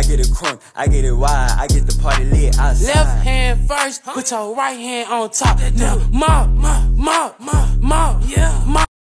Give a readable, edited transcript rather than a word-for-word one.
get it crunk, I get it wide, I get the party lit outside. Left hand first, put your right hand on top. Now, mop, mop, mop, mop, mop, yeah.